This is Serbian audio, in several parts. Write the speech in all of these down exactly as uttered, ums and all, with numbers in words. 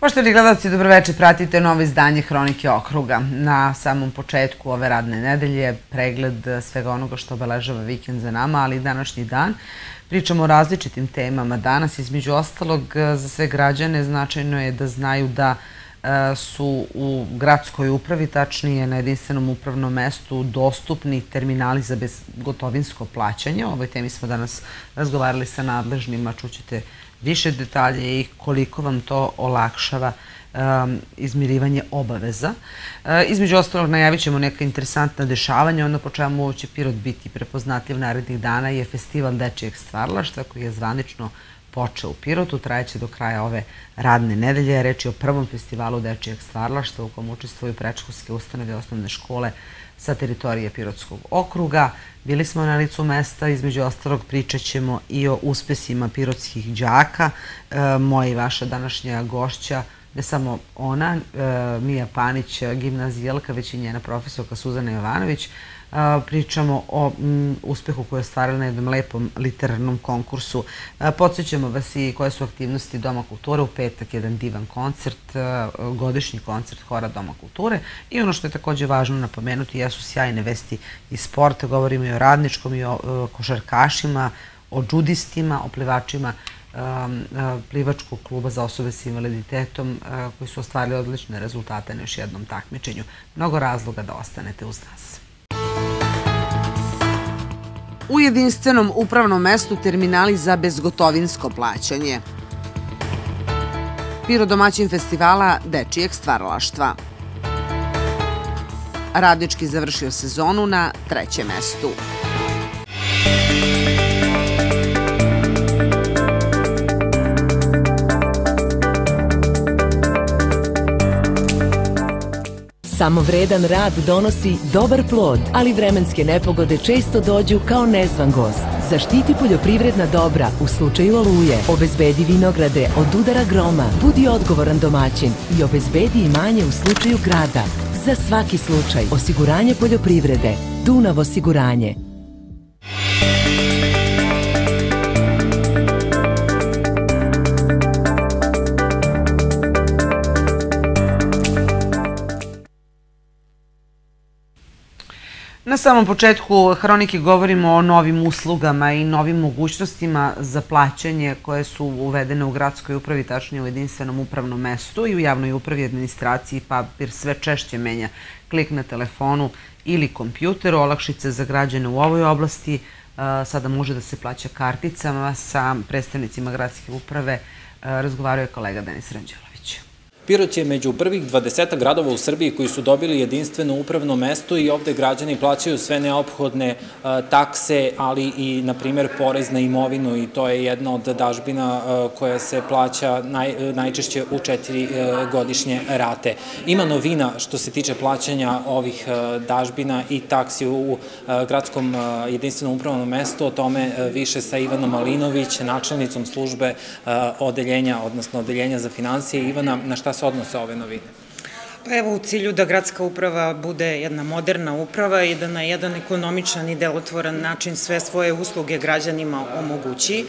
Poštovani gledalci, dobroveče, pratite novo izdanje Hronike okruga. Na samom početku ove radne nedelje pregled svega onoga što obeležava vikend za nama, ali i današnji dan. Pričamo o različitim temama danas. Između ostalog, za sve građane značajno je da znaju da su u gradskoj upravi, tačnije na jedinstvenom upravnom mestu, dostupni terminali za bezgotovinsko plaćanje. O ovoj temi smo danas razgovarali sa nadležnima, čućete više detalje i koliko vam to olakšava izmirivanje obaveza. Između ostalog, najavit ćemo neka interesantna dešavanja. Ono po čemu će Pirot biti prepoznatljiv narednih dana je festival dečijeg stvaralaštva koji je zvanično počeo u Pirotu, trajeće do kraja ove radne nedelje. Reč je o prvom festivalu dečijeg stvaralaštva u kom učestvuju predškolske ustanove i osnovne škole sa teritorije Pirotskog okruga. Bili smo na licu mesta, između ostalog pričat ćemo i o uspesima pirotskih đaka. Moja i vaša današnja gošća, ne samo ona, Mija Panić, gimnazijalka, već i njena profesorka Suzana Jovanović. Pričamo o uspehu koje je ostvarila na jednom lepom literarnom konkursu. Podsjećamo vas i koje su aktivnosti Doma kulture. U petak jedan divan koncert, godišnji koncert Hora Doma kulture. I ono što je također važno napomenuti jesu sjajne vesti iz sporta. Govorimo i o radničkom i o košarkašima, o džudistima, o plivačima plivačkog kluba za osobe s invaliditetom koji su ostvarili odlične rezultate na još jednom takmičenju. Mnogo razloga da ostanete uz nas. U jedinstvenom upravnom mestu terminali za bezgotovinsko plaćanje. Pirot domaćin festivala dečijeg stvaralaštva. Radnički završio sezonu na trećem mestu. Samovredan rad donosi dobar plod, ali vremenske nepogode često dođu kao nezvan gost. Zaštiti poljoprivredna dobra u slučaju oluje. Obezbedi vinograde od udara groma. Budi odgovoran domaćin i obezbedi imanje u slučaju grada. Za svaki slučaj osiguranje poljoprivrede. Dunav osiguranje. Na samom početku Hronike govorimo o novim uslugama i novim mogućnostima za plaćanje koje su uvedene u gradskoj upravi, tačnije u jedinstvenom upravnom mestu i u javnoj upravi i administraciji. Papir sve češće menja klik na telefonu ili kompjuteru. Olakšice za građane u ovoj oblasti sada može da se plaća karticama. Sa predstavnicima gradske uprave razgovarao je kolega Denis Ranđelović. Pirot je među prvih dvadesetak gradova u Srbiji koji su dobili jedinstveno upravno mesto i ovde građani plaćaju sve neophodne takse, ali i, na primjer, porez na imovinu i to je jedna od dažbina koja se plaća najčešće u četiri godišnje rate. Ima novina što se tiče plaćanja ovih dažbina i taksi u gradskom jedinstvenom upravnom mestu, o tome više sa Ivanom Malinović, načelnicom službe odeljenja, odnosno odeljenja za finansije. Ivana, na šta se odnose ove novine? Pa evo, u cilju da gradska uprava bude jedna moderna uprava i da na jedan ekonomičan i delotvoran način sve svoje usluge građanima omogući,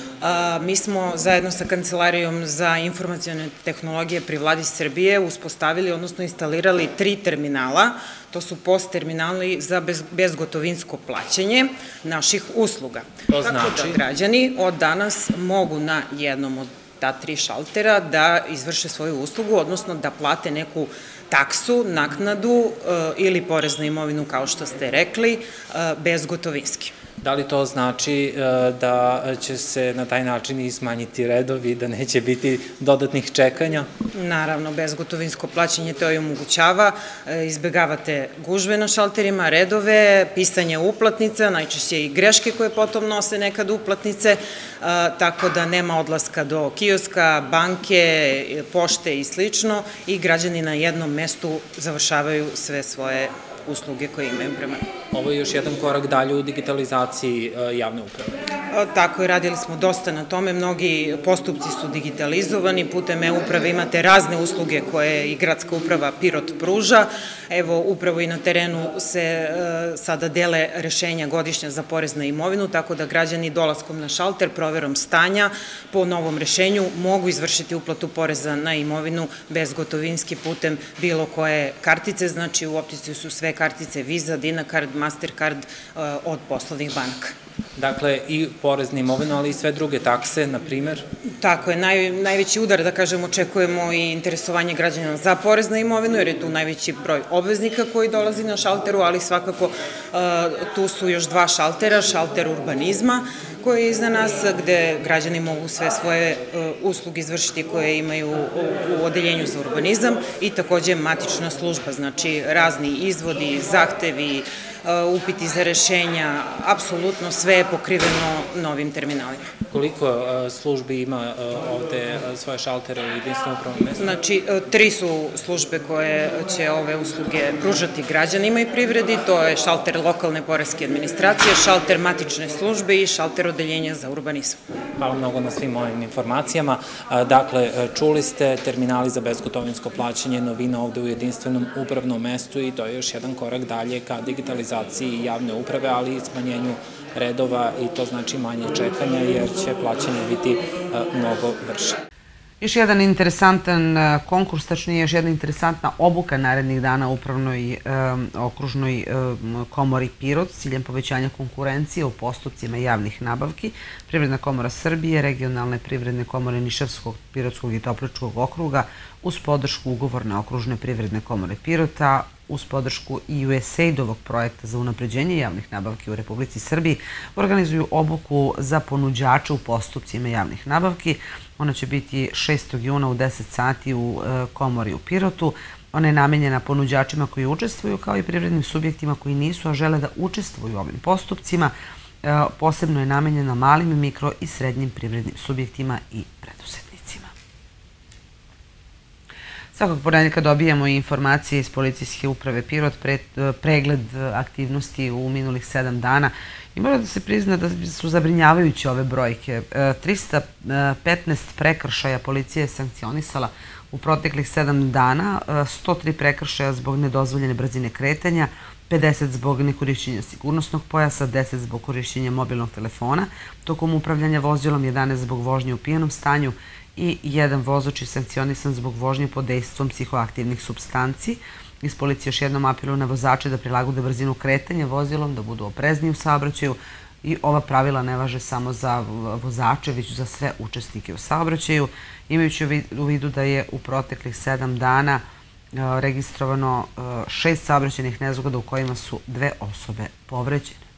mi smo zajedno sa Kancelarijom za informacione tehnologije pri Vladi Srbije uspostavili, odnosno instalirali tri terminala. To su post terminali za bezgotovinsko plaćanje naših usluga. To znači? Tako da građani od danas mogu na jednom od ta tri šaltera da izvrše svoju uslugu, odnosno da plate neku taksu, naknadu ili porez na imovinu, kao što ste rekli, bezgotovinski. Da li to znači da će se na taj način i smanjiti redovi, da neće biti dodatnih čekanja? Naravno, bezgotovinsko plaćanje to i omogućava. Izbegavate gužve na šalterima, redove, pisanje uplatnica, najčešće i greške koje potom nose nekad uplatnice, tako da nema odlaska do kioska, banke, pošte i slično i građani na jednom mestu završavaju sve svoje usluge koje imaju prema Ovo je još jedan korak dalje u digitalizaciji javne uprave. Tako je, radili smo dosta na tome, mnogi postupci su digitalizovani, putem e-uprave imate razne usluge koje i gradska uprava Pirot pruža. Evo, upravo i na terenu se sada dele rešenja godišnja za porez na imovinu, tako da građani dolaskom na šalter, proverom stanja po novom rešenju mogu izvršiti uplatu poreza na imovinu bezgotovinski putem bilo koje kartice, znači u opticiju su sve kartice Visa, Dinakard, Mastercard od poslovnih banaka. Dakle, i porez na imovinu, ali i sve druge takse, na primer? Tako je, najveći udar, da kažem, očekujemo i interesovanje građana za porez na imovinu, jer je tu najveći broj obveznika koji dolazi na šalteru, ali svakako tu su još dva šaltera, šalter urbanizma koji je iza nas, gde građani mogu sve svoje usluge izvršiti koje imaju u odeljenju za urbanizam i takođe matična služba, znači razni izvodi, zahtevi, upiti za rešenja, apsolutno sve je pokriveno novim terminalima. Koliko službi ima ovde svoje šaltere u jedinstvenom upravnom mestu? Znači, tri su službe koje će ove usluge pružati građanima i privredi, to je šalter lokalne poreske administracije, šalter matične službe i šalter odeljenja za urbanizam. Hvala mnogo na svim ovim informacijama. Dakle, čuli ste terminali za bezgotovinsko plaćanje, novina ovde u jedinstvenom upravnom mestu i to je još jedan korak dalje ka digitalizaciji javne uprave, ali i smanjenju redova i to znači manje čekanja jer će plaćanje biti mnogo brže. Još jedan interesantan konkurs, tačnije još jedna interesantna obuka narednih dana u Upravnoj okružnoj komori Pirot s ciljem povećanja konkurencije u postupcima javnih nabavki. Privredna komora Srbije, regionalne privredne komore Nišavskog, Pirotskog i Topličkog okruga uz podršku ugovorne okružne privredne komore Pirota, uz podršku i U S A I D-ovog projekta za unapređenje javnih nabavki u Republici Srbiji, organizuju obuku za ponuđače u postupcima javnih nabavki. Ona će biti šestog juna u deset sati u komori u Pirotu. Ona je namenjena ponuđačima koji učestvuju kao i privrednim subjektima koji nisu, a žele da učestvuju u ovim postupcima. Posebno je namenjena malim, mikro i srednjim privrednim subjektima i preduzetnicima. Svakog ponedeljka dobijamo i informacije iz Policijske uprave Pirot, pregled aktivnosti u minulih sedam dana. I mora da se prizna da su zabrinjavajuće ove brojke. trista petnaest prekršaja policija je sankcionisala u proteklih sedam dana, sto tri prekršaja zbog nedozvoljene brzine kretanja, pedeset zbog nekorišćenja sigurnosnog pojasa, deset zbog korišćenja mobilnog telefona, tokom upravljanja vozilom, jedanaest zbog vožnje u pijanom stanju i jedan vozač je sankcionisan zbog vožnje pod dejstvom psihoaktivnih supstanci. Iz policije još jednom apeluju na vozače da prilagode brzinu kretanja vozilom, da budu oprezniji u saobraćaju i ova pravila ne važe samo za vozače, već za sve učesnike u saobraćaju, imajući u vidu da je u proteklih sedam dana registrovano šest saobraćajnih nezgoda u kojima su dve osobe povređene.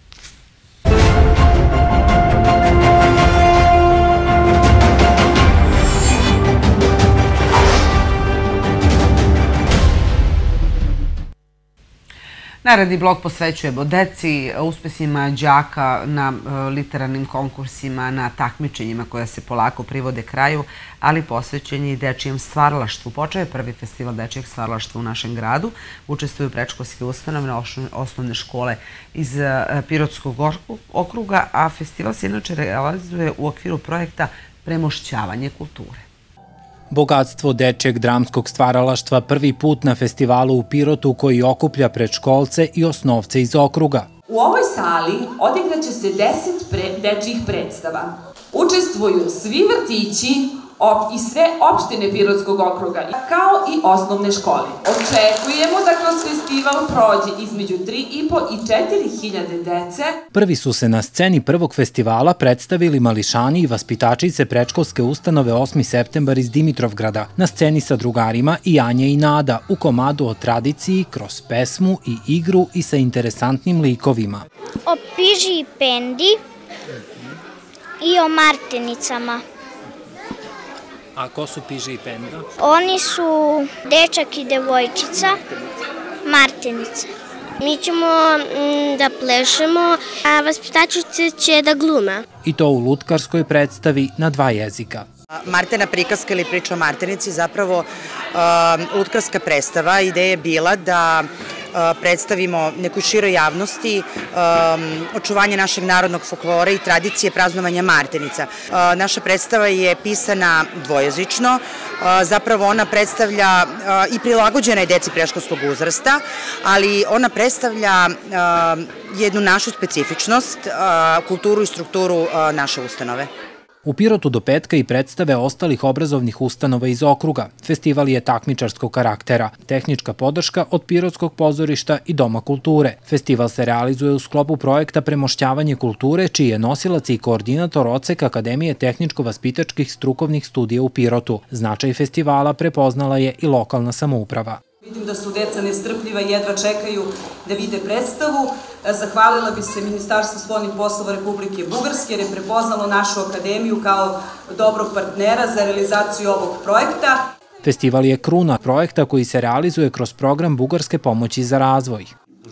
Naredni blok posvećujemo deci, uspesima đaka na literarnim konkursima, na takmičenjima koja se polako privode kraju, ali posvećen je i dečijem stvaralaštvu. Počeo je prvi festival dečijeg stvaralaštva u našem gradu. Učestvuju predškolske ustanove, osnovne škole iz Pirotskog okruga, a festival se inače realizuje u okviru projekta Premošćavanje kulture. Bogatstvo dečijeg dramskog stvaralaštva prvi put na festivalu u Pirotu koji okuplja predškolce i osnovce iz okruga. U ovoj sali odigraće se deset dečijih predstava. Učestvuju svi vrtići i sve opštine Pirotskog okruga, kao i osnovne škole. Očekujemo da kroz festival prođe između tri i po i četiri hiljade dece. Prvi su se na sceni prvog festivala predstavili mališani i vaspitačice predškolske ustanove osmi septembar iz Dimitrovgrada, na sceni sa drugarima i Anja i Nada, u komadu o tradiciji, kroz pesmu i igru i sa interesantnim likovima. O Piži i Pendi i o Martenicama. A ko su Piži i Penda? Oni su dečak i devojčica, Martenice. Mi ćemo da plešemo, a vaspitačice će da glume. I to u lutkarskoj predstavi na dva jezika. Martena prikaska ili priča o Martenici, zapravo lutkarska predstava. Ideja je bila da predstavimo nekoj široj javnosti očuvanje našeg narodnog folklora i tradicije praznovanja Martenica. Naša predstava je pisana dvojezično, zapravo ona predstavlja i prilagođena je deci predškolskog uzrasta, ali ona predstavlja jednu našu specifičnost, kulturu i strukturu naše ustanove. U Pirotu do petka i predstave ostalih obrazovnih ustanova iz okruga. Festival je takmičarskog karaktera, tehnička podrška od Pirotskog pozorišta i Doma kulture. Festival se realizuje u sklopu projekta Premošćavanje kulture, čiji je nosilac i koordinator odseka Akademije tehničko-vaspitačkih strukovnih studija u Pirotu. Značaj festivala prepoznala je i lokalna samouprava. Vidim da su deca nestrpljiva i jedva čekaju da vide predstavu. Zahvalila bi se Ministarstvu spoljnih poslova Republike Bugarske jer je prepoznalo našu akademiju kao dobrog partnera za realizaciju ovog projekta. Festival je kruna projekta koji se realizuje kroz program Bugarske pomoći za razvoj.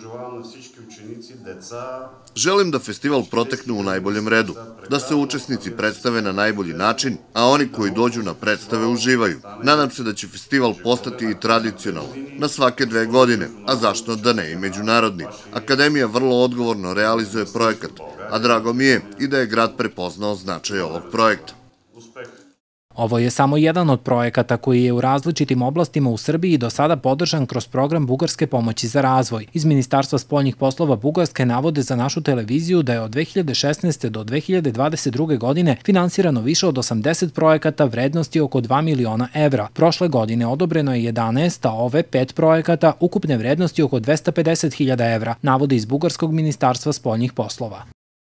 Želim da festival protekne u najboljem redu, da se učesnici predstave na najbolji način, a oni koji dođu na predstave uživaju. Nadam se da će festival postati i tradicionalni, na svake dve godine, a zašto da ne i međunarodni. Akademija vrlo odgovorno realizuje projekat, a drago mi je i da je grad prepoznao značaj ovog projekta. Ovo je samo jedan od projekata koji je u različitim oblastima u Srbiji do sada podržan kroz program Bugarske pomoći za razvoj. Iz Ministarstva spoljnih poslova Bugarske navode za našu televiziju da je od dve hiljade šesnaeste do dve hiljade dvadeset druge godine finansirano više od osamdeset projekata vrednosti oko dva miliona evra. Prošle godine odobreno je jedanaest, a ove pet projekata ukupne vrednosti oko dvesta pedeset hiljada evra, navode iz Bugarskog ministarstva spoljnih poslova.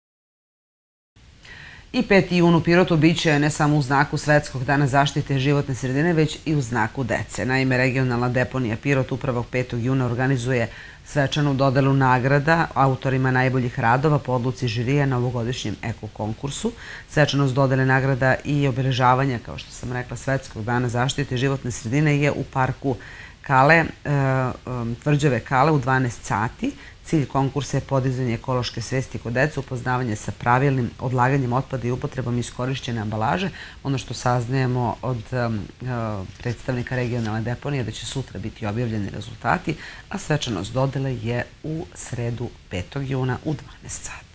I peti jun u Pirotu biće ne samo u znaku Svetskog dana zaštite životne sredine, već i u znaku dece. Naime, regionalna deponija Pirot upravo petog juna organizuje svečanu dodelu nagrada autorima najboljih radova po odluci žirija na ovogodišnjem eko konkursu. Svečanost dodele nagrada i obeležavanja, kao što sam rekla, Svetskog dana zaštite životne sredine je u parku Kale, tvrđave Kale u dvanaest sati. Cilj konkursa je podizanje ekološke svesti kod deca, upoznavanje sa pravilnim odlaganjem otpada i upotrebom iskorišćene ambalaže. Ono što saznajemo od predstavnika regionalne deponije da će sutra biti objavljeni rezultati, a svečanost dodele je u sredu petog juna u dvanaest sati.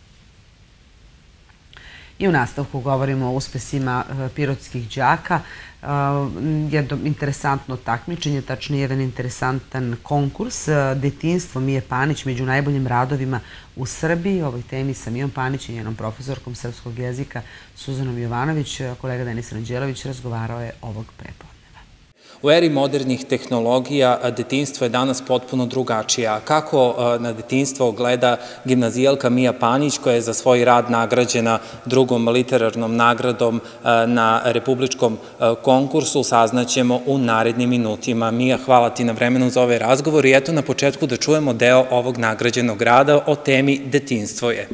I u nastavku govorimo o uspesima pirotskih đaka. Jedno interesantno takmičenje, tačnije jedan interesantan konkurs. Detinjstvo Mije Panić među najboljim radovima u Srbiji. O ovoj temi sa Mijom Panić i njenom profesorkom srpskog jezika Suzanom Jovanović, kolega Denis Ranđelović razgovarao je ovog prepodneva. U eri modernih tehnologija detinjstvo je danas potpuno drugačije. A kako na detinjstvo gleda gimnazijalka Mija Panić, koja je za svoj rad nagrađena drugom literarnom nagradom na republičkom konkursu, saznaćemo u narednim minutima. Mija, hvala ti na vremenu za ovaj razgovor i eto na početku da čujemo deo ovog nagrađenog rada o temi detinjstvo je.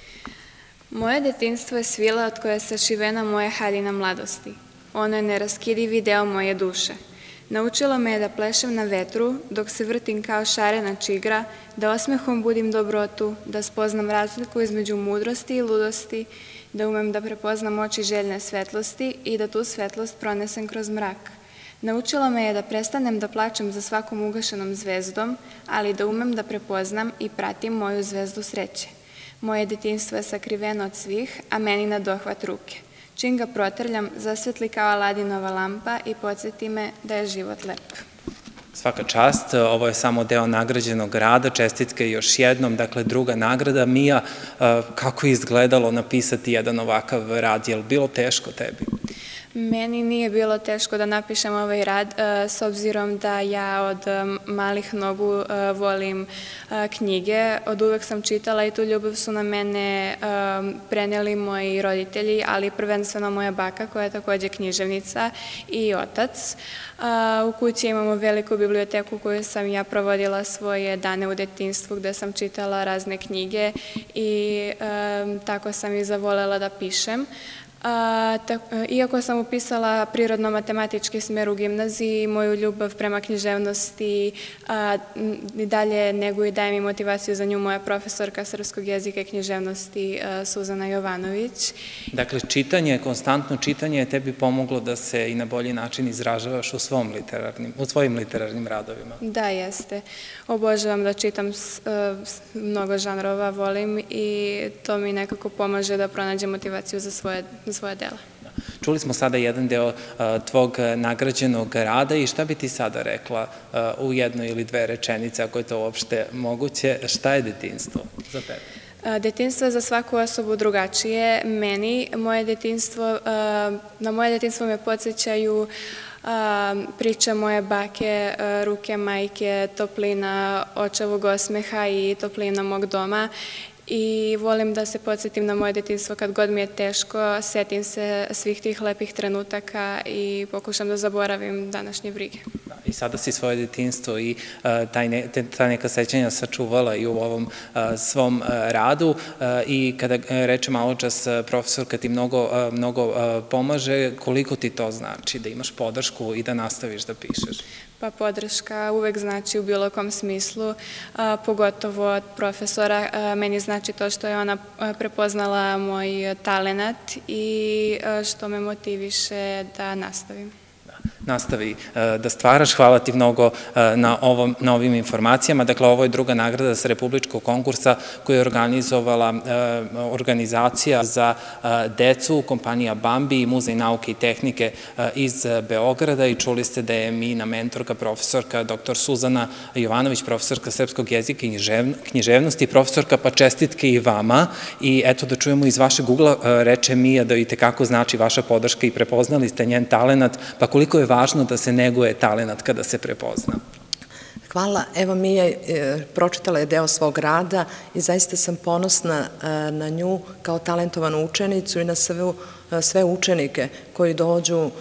Moje detinjstvo je svila od koje je sašivena moja haljina mladosti. Ono je neraskidivi deo moje duše. Naučilo me je da plešem na vetru, dok se vrtim kao šarena čigra, da osmehom budim dobrotu, da spoznam razliku između mudrosti i ludosti, da umem da prepoznam oči željne svetlosti i da tu svetlost pronesem kroz mrak. Naučilo me je da prestanem da plačem za svakom ugašenom zvezdom, ali da umem da prepoznam i pratim moju zvezdu sreće. Moje detinjstvo je sakriveno od svih, a meni na dohvat ruke. Čim ga protrljam, zasvetli kao Aladinova lampa i podsjeti me da je život lep. Svaka čast, ovo je samo deo nagrađenog rada, čestitke još jednom, dakle druga nagrada. Mija, kako je izgledalo napisati jedan ovakav rad, je li bilo teško tebi? Meni nije bilo teško da napišem ovaj rad, s obzirom da ja od malih nogu volim knjige. Od uvek sam čitala i tu ljubav su na mene preneli moji roditelji, ali prvenstveno moja baka koja je takođe književnica i otac. U kući imamo veliku biblioteku koju sam ja provodila svoje dane u detinjstvu gde sam čitala razne knjige i tako sam i zavolela da pišem. Iako sam upisala prirodno-matematički smer u gimnaziji, moju ljubav prema književnosti i dalje nego i daje mi motivaciju za nju moja profesorka srpskog jezika i književnosti Suzana Jovanović. Dakle, čitanje, konstantno čitanje je tebi pomoglo da se i na bolji način izražavaš u svojim literarnim radovima. Da, jeste. Obožavam da čitam mnogo žanrova, volim i to mi nekako pomaže da pronađem motivaciju za svoje svoje dela. Čuli smo sada jedan deo tvog nagrađenog rada i šta bi ti sada rekla u jednoj ili dve rečenice, ako je to uopšte moguće, šta je detinjstvo za tebe? Detinjstvo je za svaku osobu drugačije. Meni, moje detinjstvo, na moje detinjstvo me podsjećaju priče moje bake, ruke majke, toplina očevog osmeha i toplina mog doma. I volim da se podsjetim na moje detinjstvo kad god mi je teško, setim se svih tih lepih trenutaka i pokušam da zaboravim današnje brige. I sada si svoje detinjstvo i ta neka sećanja sačuvala i u ovom svom radu i kada reče malo čas profesorka ti mnogo pomaže, koliko ti to znači da imaš podršku i da nastaviš da pišeš? Pa podrška uvek znači u bilo kom smislu, pogotovo od profesora. Meni znači to što je ona prepoznala moj talenat i što me motiviše da nastavim. Nastavi da stvaraš. Hvala ti mnogo na ovim informacijama. Dakle, ovo je druga nagrada sa republičkog konkursa koju je organizovala organizacija za decu, kompanija Bambi i Muzej nauke i tehnike iz Beograda i čuli ste da je Mina mentorka, profesorka doktor Suzana Jovanović, profesorka srpskog jezika i književnosti, profesorka, pa čestitke i vama. I eto da čujemo iz vašeg ugla, reče Mija da i tekako znači vaša podrška i prepoznali ste njen talenat, pa koliko je važno da se neguje talenat kada se prepozna? Hvala. Evo, Mija pročitala je deo svog rada i zaista sam ponosna na nju kao talentovanu učenicu i na sve učenike koji dođu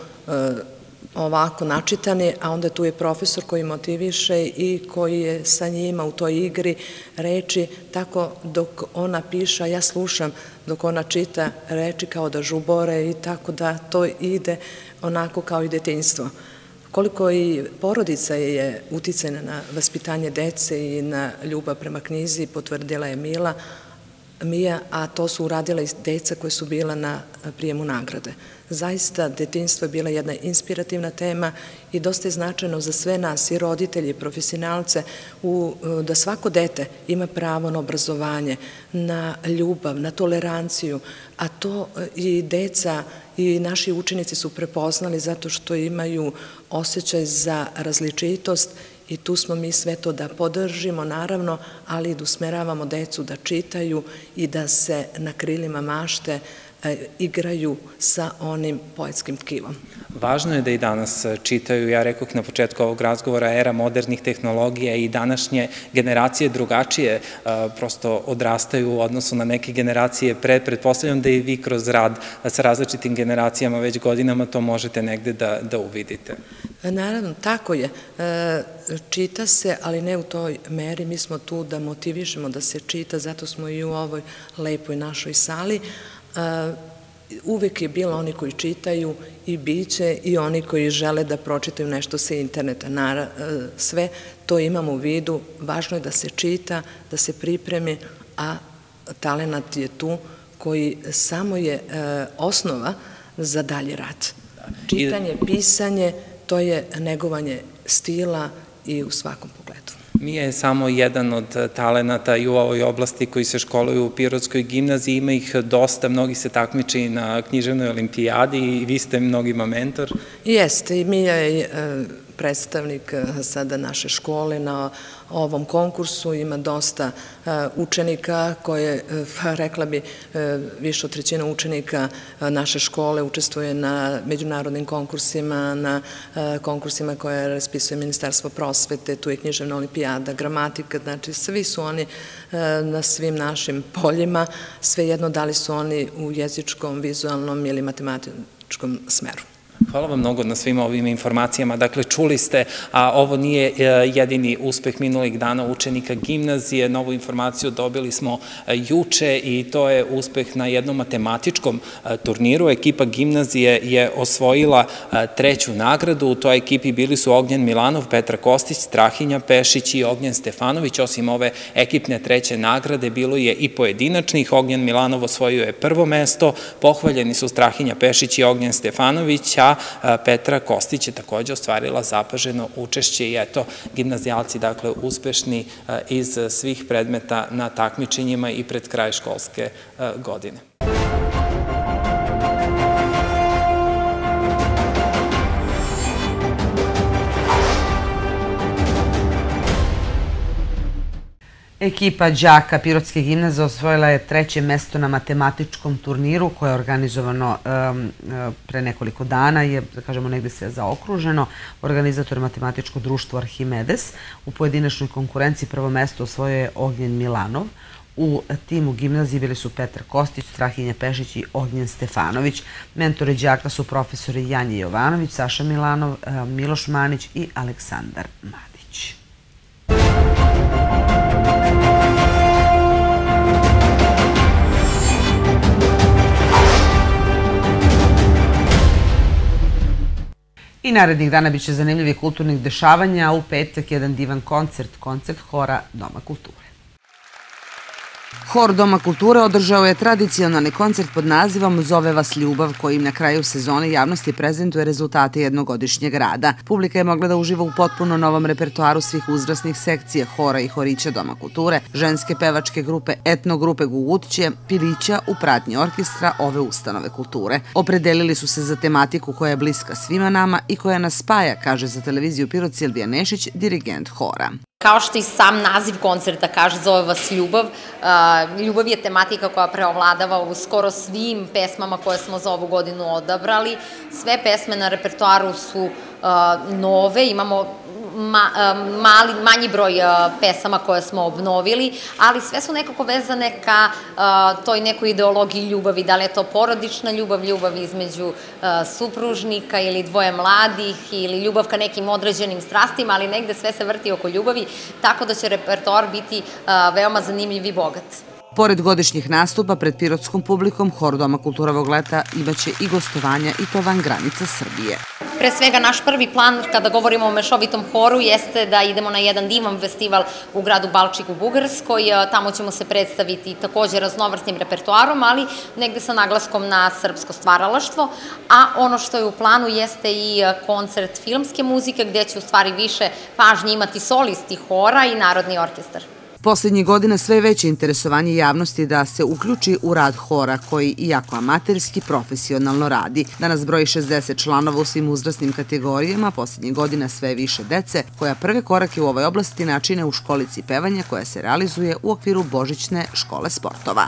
ovako načitani, a onda tu je profesor koji motiviše i koji je sa njima u toj igri reči, tako dok ona piše, ja slušam dok ona čita reči kao da žubore i tako da to ide onako kao i detinjstvo. Koliko i porodica je uticajna na vaspitanje dece i na ljubav prema knjizi, potvrdila je Mila, Mija, a to su uradila i deca koje su bila na prijemu nagrade. Zaista, detinjstvo je bila jedna inspirativna tema i dosta je značajno za sve nas, i roditelji, i profesionalce, da svako dete ima pravo na obrazovanje, na ljubav, na toleranciju, a to i deca i naši učenici su prepoznali zato što imaju osjećaj za različitost i tu smo mi sve to da podržimo, naravno, ali i da usmeravamo decu da čitaju i da se na krilima mašte igraju sa onim poetskim tkivom. Važno je da i danas čitaju, ja rekoh na početku ovog razgovora, era modernih tehnologija i današnje generacije drugačije prosto odrastaju u odnosu na neke generacije pre. Pretpostavljam da i vi kroz rad sa različitim generacijama već godinama to možete negde da uvidite. Naravno, tako je. Čita se, ali ne u toj meri. Mi smo tu da motivišemo da se čita, zato smo i u ovoj lepoj našoj sali. Uvek je bilo oni koji čitaju i biće i oni koji žele da pročitaju nešto sa interneta. Sve to imamo u vidu. Važno je da se čita, da se pripremi, a talenat je tu koji samo je osnova za dalji rad. Čitanje, pisanje, to je negovanje stila i u svakom pogledu. Mija je samo jedan od talenata i u ovoj oblasti koji se školuju u Pirotskoj gimnaziji, ima ih dosta, mnogi se takmiči na književnoj olimpijadi i vi ste mnogima mentor. Jeste, i Mija je predstavnik sada naše škole na ovom konkursu, ima dosta učenika koje, rekla bi, više od trećina učenika naše škole učestvuje na međunarodnim konkursima, na konkursima koje raspisuje Ministarstvo prosvete, tu je književna olimpijada, gramatika, znači svi su oni na svim našim poljima, svejedno da li su oni u jezičkom, vizualnom ili matematičkom smeru. Hvala vam mnogo na svim ovim informacijama. Dakle, čuli ste, a ovo nije jedini uspeh minulih dana učenika gimnazije. Novu informaciju dobili smo juče i to je uspeh na jednom matematičkom turniru. Ekipa gimnazije je osvojila treću nagradu. U toj ekipi bili su Ognjen Milanov, Petra Kostić, Strahinja Pešić i Ognjen Stefanović. Osim ove ekipne treće nagrade, bilo je i pojedinačnih. Ognjen Milanov osvojio je prvo mesto. Pohvaljeni su Strahinja Pešić i Ognjen Stefanović, a Petra Kostić je također ostvarila zapaženo učešće i eto, gimnazijalci, dakle, uspešni iz svih predmeta na takmičenjima i pred kraj školske godine. Ekipa đaka Pirotske gimnazije osvojila je treće mesto na matematičkom turniru koje je organizovano pre nekoliko dana, je, da kažemo, negde sve zaokruženo. Organizator matematičko društvo Arhimedes. U pojedinačnoj konkurenciji prvo mesto osvojio je Ognjen Milanov. U timu gimnazije bili su Petar Kostić, Strahinja Pešić i Ognjen Stefanović. Mentori đaka su profesori Janje Jovanović, Saša Milanov, Miloš Manić i Aleksandar Madić. I narednih dana biće zanimljivih kulturnih dešavanja. U petak jedan divan koncert, koncert hora Doma kulture. Hor Doma kulture održao je tradicionalni koncert pod nazivom Zove vas ljubav, kojim na kraju sezone javnosti prezentuje rezultate jednogodišnjeg rada. Publika je mogla da uživa u potpuno novom repertoaru svih uzrasnih sekcija hora i horića Doma kulture, ženske pevačke grupe, etnogrupe Gugutće, pilića u pratnji orkestra ove ustanove kulture. Opredelili su se za tematiku koja je bliska svima nama i koja nas spaja, kaže za televiziju Pirot Silvija Nešić, dirigent hora. Kao što i sam naziv koncerta kaže, zove vas ljubav. Ljubav je tematika koja preovladava u skoro svim pesmama koje smo za ovu godinu odabrali. Sve pesme na repertoaru su nove, imamo manji broj pesama koje smo obnovili, ali sve su nekako vezane ka toj nekoj ideologiji ljubavi. Da li je to porodična ljubav, ljubav između supružnika ili dvoje mladih ili ljubav ka nekim određenim strastima, ali negde sve se vrti oko ljubavi, tako da će repertoar biti veoma zanimljiv i bogat. Pored godišnjih nastupa pred pirotskom publikom, Hor Doma kulture ovog leta imaće i gostovanja i to van granica Srbije. Pre svega, naš prvi plan, kada govorimo o mešovitom horu, jeste da idemo na jedan divan festival u gradu Balčik u Bugarskoj. Tamo ćemo se predstaviti također raznovrsnim repertoarom, ali negde sa naglaskom na srpsko stvaralaštvo. A ono što je u planu jeste i koncert filmske muzike, gde će u stvari više pažnje imati solisti hora i narodni orkestar. Poslednjih godina sve veće interesovanje javnosti da se uključi u rad hora koji, iako amaterski, profesionalno radi. Danas broji šezdeset članova u svim uzrasnim kategorijama, poslednjih godina sve više dece koja prve korake u ovoj oblasti načine u školici pevanja koja se realizuje u okviru Božićne škole sportova.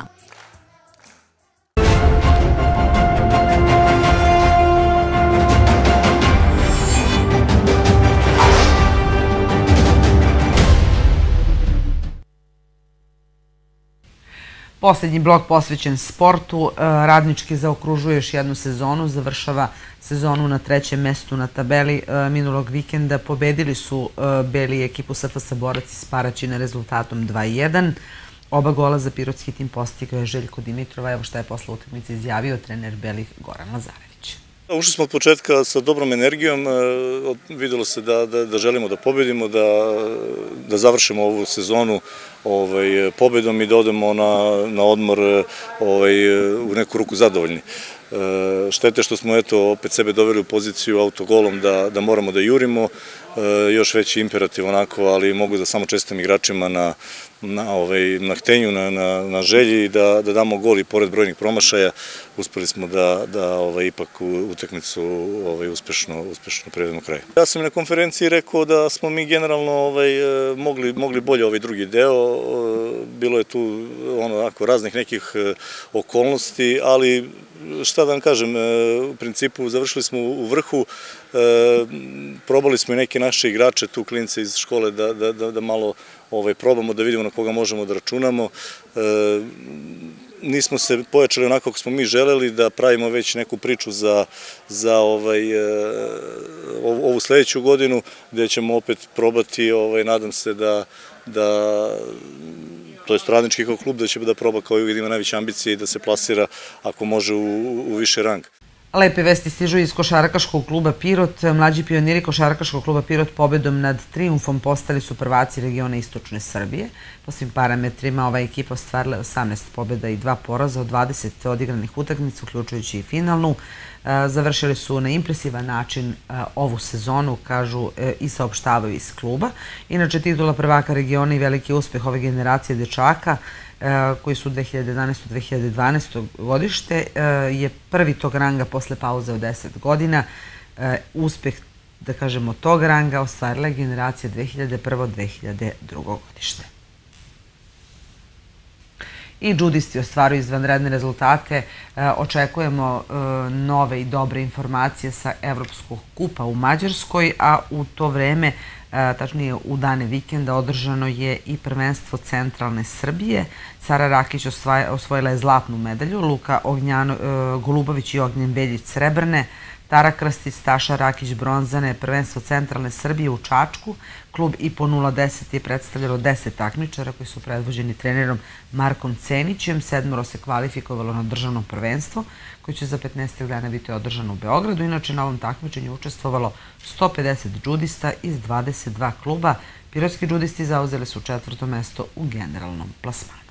Poslednji blok posvećen sportu. Radnički zaokružuje još jednu sezonu, završava sezonu na trećem mestu na tabeli. Minulog vikenda pobedili su Beli ekipu S F S Borac iz Paraćina rezultatom dva jedan. Oba gola za pirotski tim postigao je Željko Dimitrova. Evo šta je posle utakmice izjavio trener Belih Goran Lazarević. Ušli smo od početka sa dobrom energijom, videlo se da želimo da pobedimo, da završimo ovu sezonu pobedom i da odemo na odmor u neku ruku zadovoljni. Štete što smo opet sebe doveli u poziciju autogolom da moramo da jurimo, još veći imperativ onako, ali mogu da samo čestitam igračima na htenju, na želji da damo gol i pored brojnih promašaja. Uspeli smo da ipak utakmicu uspešno prevedemo kraj. Ja sam na konferenciji rekao da smo mi generalno mogli bolje ovaj drugi deo, bilo je tu raznih nekih okolnosti, ali šta šta da vam kažem, u principu završili smo u vrhu, probali smo i neke naše igrače, tu klince iz škole, da malo probamo da vidimo na koga možemo da računamo. Nismo se pojačali onako kako smo mi želeli, da pravimo već neku priču za ovu sledeću godinu, gde ćemo opet probati, nadam se da to je radnički kao klub, da će da proba kao i uvijek da ima najveće ambicije i da se plasira ako može u više rang. Lepe vesti stižu iz košarkaškog kluba Pirot. Mlađi pioniri košarkaškog kluba Pirot pobedom nad Trijumfom postali su prvaci regiona Istočne Srbije. Po svim parametrima ova ekipa ostvarila je osamnaest pobeda i dva poraza od dvadeset odigranih utakmica, uključujući i finalnu. Završili su na impresivan način ovu sezonu, kažu i saopštavaju iz kluba. Inače, titula prvaka regiona i veliki uspeh ove generacije dečaka koji su dve hiljade jedanaeste do dve hiljade dvanaeste godište, je prvi tog ranga posle pauze od deset godina. Uspeh, da kažemo, tog ranga ostvarila je generacija dve hiljade prve do dve hiljade druge godište. I džudisti ostvaruju izvanredne rezultate. Očekujemo nove i dobre informacije sa Evropskog kupa u Mađarskoj, a u to vreme, tačnije u dane vikenda, održano je i prvenstvo Centralne Srbije. Sara Rakić osvojila je zlatnu medalju, Luka Golubović i Ognjen Veljić srebrne, Tara Krstić, Staša Rakić bronzane. Prvenstvo Centralne Srbije u Čačku. Klub I P O nula deset je predstavljalo deset takmičara koji su predvođeni trenerom Markom Cenićem. Sedmoro se kvalifikovalo na državno prvenstvo koje će za petnaest dana biti održano u Beogradu. Inače, na ovom takmičenju učestvovalo sto pedeset džudista iz dvadeset dva kluba. Pirotski džudisti zauzeli su četvrto mesto u generalnom plasmanu.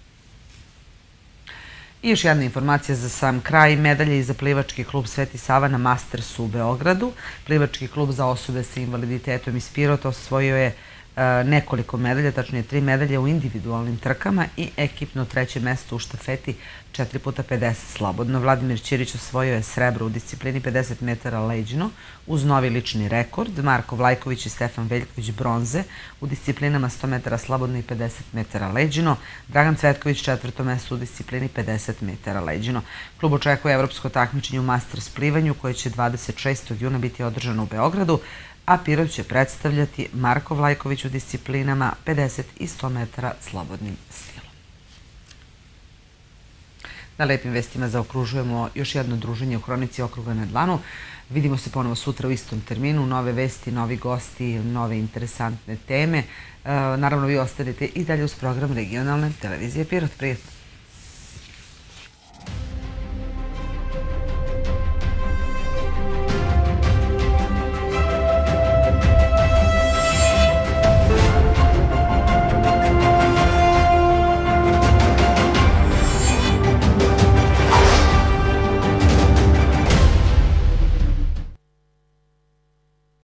I još jedna informacija za sam kraj. Medalje i za plivački klub Sveti Sava na Mastersu u Beogradu. Plivački klub za osobe sa invaliditetom iz Pirota osvojio je nekoliko medalja, tačnije tri medalje u individualnim trkama i ekipno treće mesto u štafeti četiri puta pedeset slobodno. Vladimir Ćirić osvojio je srebro u disciplini pedeset metara leđno uz novi lični rekord. Marko Vlajković i Stefan Veljković bronze u disciplinama sto metara slobodno i pedeset metara leđno. Dragan Cvetković četvrto mesto u disciplini pedeset metara leđno. Klub očekuje evropsko takmičenje u Masters plivanju koje će dvadeset šestog juna biti održano u Beogradu, a Pirot će predstavljati Marko Vlajković u disciplinama pedeset i sto metara slobodnim stilom. Na lepim vestima zaokružujemo još jedno druženje u Hronici okruga na dlanu. Vidimo se ponovo sutra u istom terminu. Nove vesti, novi gosti, nove interesantne teme. Naravno, vi ostanete i dalje uz program regionalne televizije Pirot. Prijetno!